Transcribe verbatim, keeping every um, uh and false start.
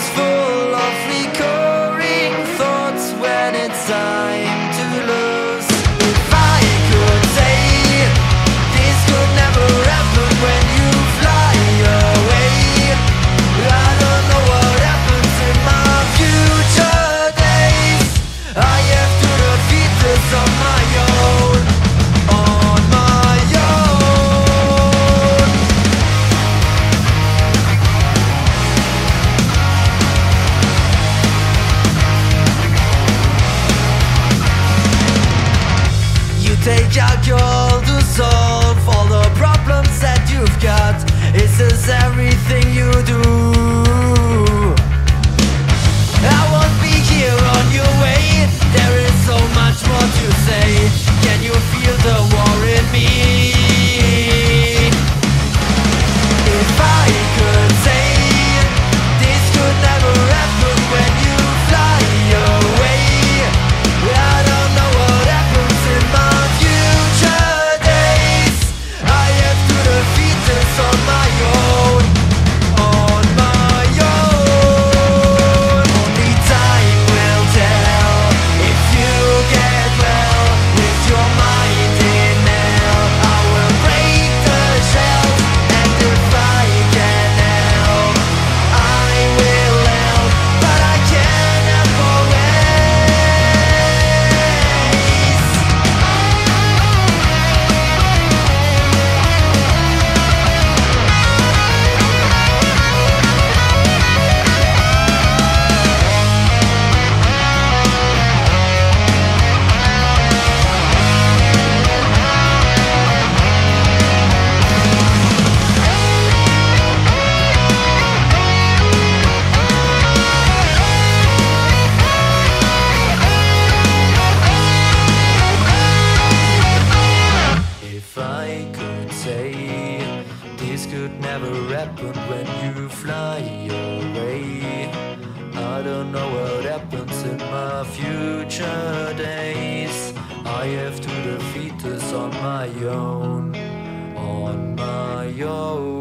is full of recurring thoughts when it's time to lose. If I could say this could never happen when you fly away, I don't know what happens in my future days. I have to defeat this on my own, on my own. You take out your all to solve all the problems that you've got. Is this everything you do? I won't be here on your way. There is so much more to say. Can you feel the war in me? If I could say this could never happen when you fly away, I don't know what happens in my future days. I have to defeat this on my own, on my own. Only time will tell if you get well with your mind in hell. I will break the shell, and if I can help, I will help, but I can't help always. If I could say this could never happen when you fly away, I don't know what happens in my future days. I have to defeat this on my own, on my own.